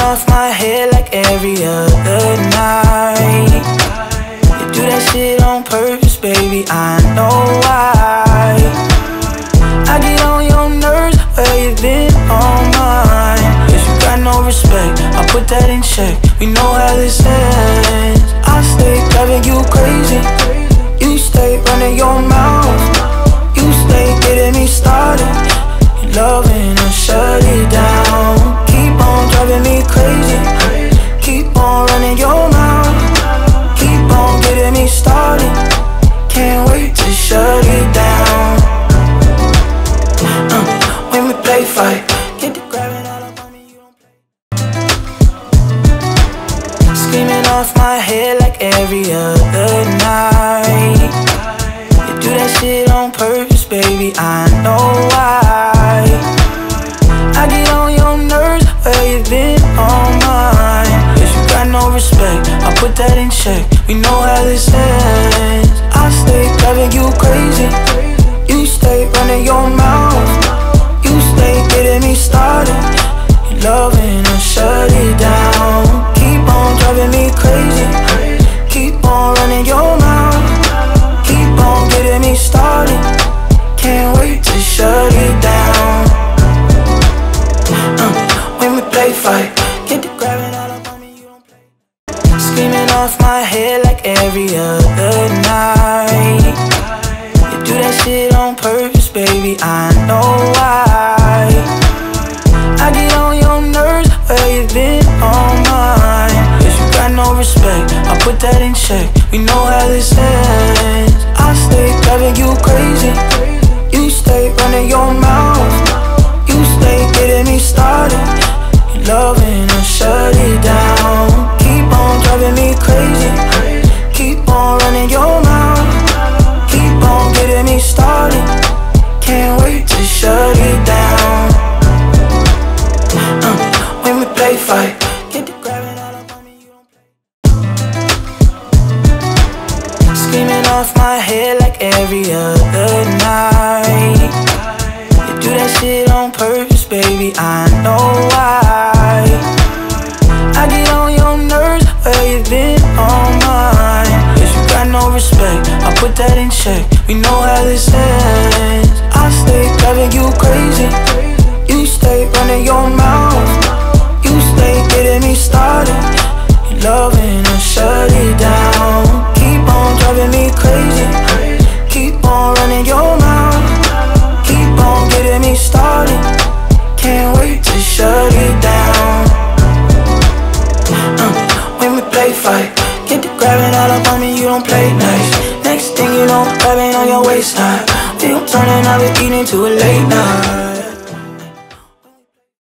off my head like every other night. You do that shit on purpose, baby, I know why. I get on your nerves, where you been on mine. Cause you got no respect, I put that in check. We know how this ends. I stay driving you crazy, you stay running your mouth, you stay getting me started. You loving and shut it down. Keep on driving me crazy, keep on running your mouth, keep on getting me started. Can't wait to shut it down. When we play fight, get the grabbing all up on me, you don't play. Screaming off my head like every other night. You do that shit on purpose, baby, I know why. I get on your nerves, where you been on mine. Cause you got no respect, I put that in check. We know how this ends. I stay driving you crazy, you stay running your mouth, you stay getting me started. You loving and shut it down. Keep on driving me crazy, keep on running your mouth, keep on getting me started. Can't wait to shut it down. When we play fight, get the grabbing all up on me, you don't play. Screaming off my head like every other night. You do that shit on purpose, baby, I know why. I get on your nerves, where you been on mine. Cause you got no respect, I put that in check. We know how this ends. I stay driving you crazy, you stay running your mouth, you stay getting me started. You loving and shut it down. Keep on driving me crazy, keep on running your mouth, keep on getting me started. Can't wait to shut it down. When we play fight, get the grabbing all up on me, you don't play. Screaming off my head like every other night. You do that shit on purpose, baby, I know why. I get on your nerves, where you been on mine. Cause you got no respect, I put that in check. We know how this ends. I stay driving you crazy, you stay running your mouth, you stay getting me started. You loving and shut it down. Keep on driving me crazy, keep on running your mouth, keep on getting me started. Can't wait to shut it down. When we play fight, get the grabbing all up on me, you don't play nice. Next thing you know, grabbing on your waistline. We gon' turn another evening to a late night.